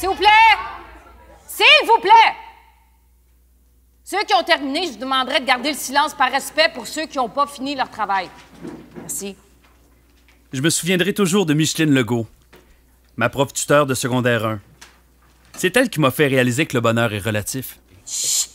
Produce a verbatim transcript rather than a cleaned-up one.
S'il vous plaît! S'il vous plaît! Ceux qui ont terminé, je vous demanderai de garder le silence par respect pour ceux qui n'ont pas fini leur travail. Merci. Je me souviendrai toujours de Micheline Legault, ma prof tuteur de secondaire un. C'est elle qui m'a fait réaliser que le bonheur est relatif. Chut!